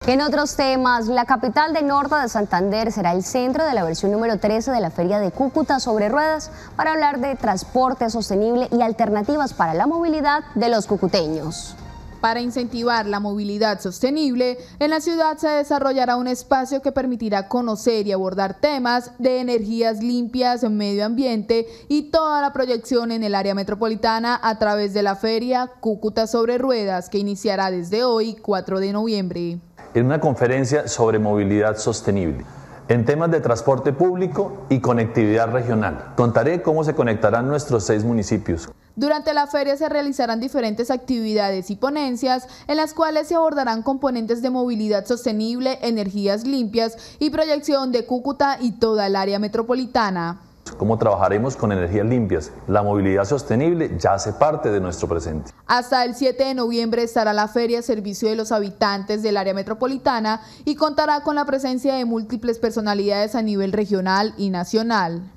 En otros temas, la capital de Norte de Santander será el centro de la versión número 13 de la Feria de Cúcuta sobre Ruedas para hablar de transporte sostenible y alternativas para la movilidad de los cucuteños. Para incentivar la movilidad sostenible, en la ciudad se desarrollará un espacio que permitirá conocer y abordar temas de energías limpias, medio ambiente y toda la proyección en el área metropolitana a través de la Feria Cúcuta sobre Ruedas, que iniciará desde hoy, 4 de noviembre. En una conferencia sobre movilidad sostenible, en temas de transporte público y conectividad regional. Contaré cómo se conectarán nuestros 6 municipios. Durante la feria se realizarán diferentes actividades y ponencias en las cuales se abordarán componentes de movilidad sostenible, energías limpias y proyección de Cúcuta y toda el área metropolitana. ¿Cómo trabajaremos con energías limpias? La movilidad sostenible ya hace parte de nuestro presente. Hasta el 7 de noviembre estará la feria a servicio de los habitantes del área metropolitana y contará con la presencia de múltiples personalidades a nivel regional y nacional.